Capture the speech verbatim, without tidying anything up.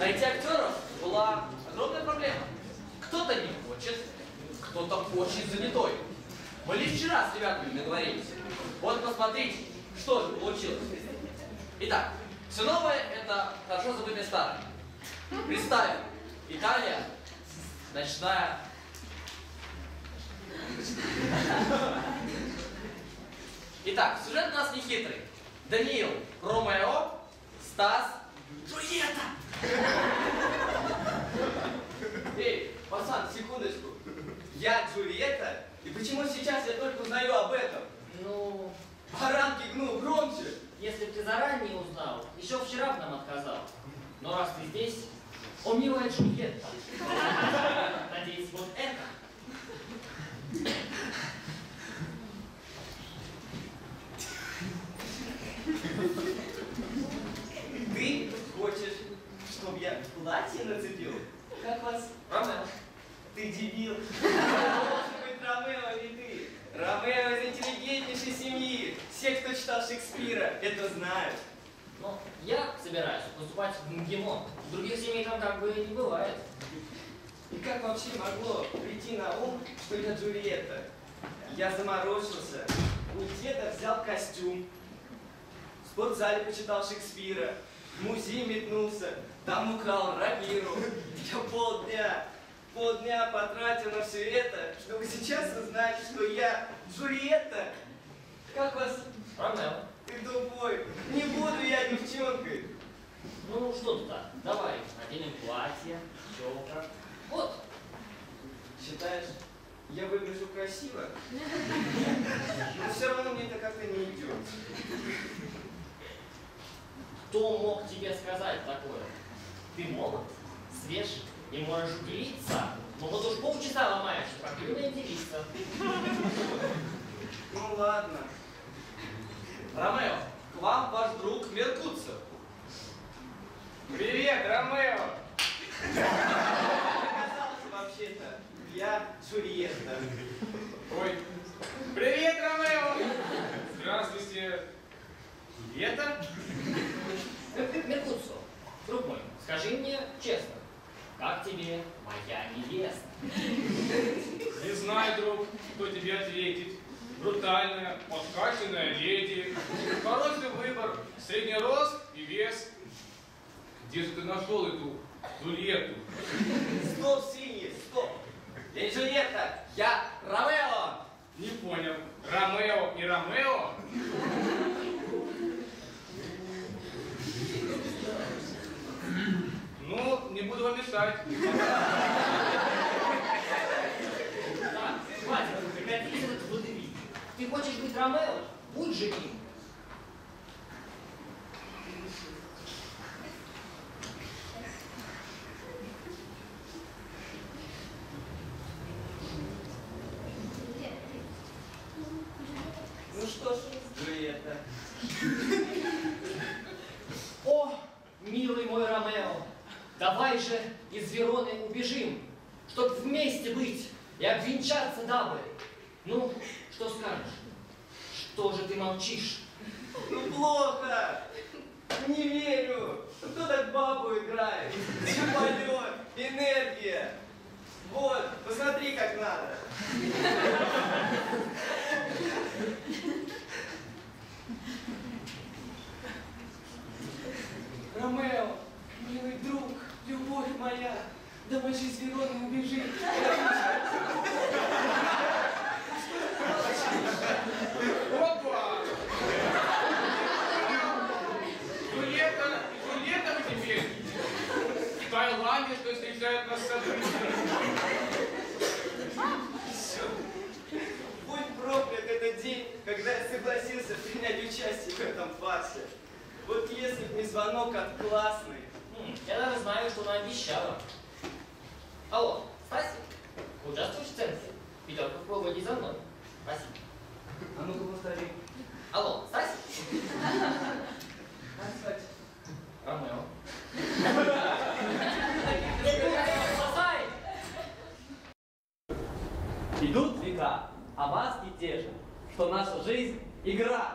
найти актеров была огромная проблема. Кто-то не хочет, кто-то очень занятой. Мы лишь вчера с ребятами договорились. Вот посмотрите, что же получилось. Итак, все новое — это хорошо забытое старое. Представим, Италия, ночная... Итак, сюжет у нас не хитрый. Даниил — Ромео, Стас — Джульетта. Эй, пацан, секундочку. Я Джульетта? И почему сейчас я только узнаю об этом? Ну, баранки гну громче. Если бы ты заранее узнал, еще вчера бы нам отказал. Но раз ты здесь, о, милая Джульетта, надеюсь, вот это. Ты хочешь, чтобы я платье нацепил? Как вас? Ромео. Ты дебил. Может быть, Ромео, не ты. Ромео из интеллигентнейшей семьи. Все, кто читал Шекспира, это знают. Ну, я собираюсь поступать в МГИМО. Других семей там как бы не бывает. И как вообще могло прийти на ум, что я Джульетта? Я заморочился. У деда взял костюм. В спортзале почитал Шекспира. В музей метнулся. Там украл рапиру. Я полдня, полдня потратил на все это, чтобы сейчас узнать, что я Джульетта. Как вас? Ромео. Ты тупой. Не буду я девчонкой. Ну, что ты так? Давай, наденем платье, челка. Вот. Считаешь, я выгляжу красиво? Но все равно мне это как-то не идет. Кто мог тебе сказать такое? Ты молод, свеж и можешь удивиться. Ну вот уж полчаса ломаешь, как юная девица. Ну ладно. Ромео, к вам ваш друг Меркуцио. Привет, Ромео! Оказалось, вообще-то, я Джульетта. Ой, привет, Ромео! Здравствуйте. Джульетта? Меркуцио, друг мой, скажи мне честно, как тебе моя невеста? Не знаю, друг, кто тебе ответит. Брутальная, подкачанная леди. Хороший выбор, средний рост и вес. Где же ты нашел эту Джульетту? Стоп, свиньи, стоп! Я не Джульетта, я Ромео! Не понял. Ромео и Ромео? Ну, не буду вам мешать. Так, хватит, прекратите этот водевиль. Ты хочешь быть Ромео? Будь же им. Ну что ж, Джульетта. О, милый мой Ромео, давай же из Вероны убежим, чтоб вместе быть и обвенчаться дабы. Ну, что скажешь? Что же ты молчишь? Ну плохо! Не верю! Кто так бабу играет? Полет, энергия! Вот, посмотри, как надо! Ромео, милый друг, любовь моя, давай же из Вероны убежим. Опа! Джульетта, Джульетта вы теперь? В Таиланде, что встречают нас события. Будь проклят этот день, когда я согласился принять участие в этом фарсе. Вот если б не звонок от классной. М, Я даже знаю, что она обещала. Алло, Стасик, участвуешь в сценке? Пятерка в проводе за мной. Спасибо. А ну-ка повтори. Алло, Стасик? Как звать? Ромео. Идут века, а маски те же, что наша жизнь — игра.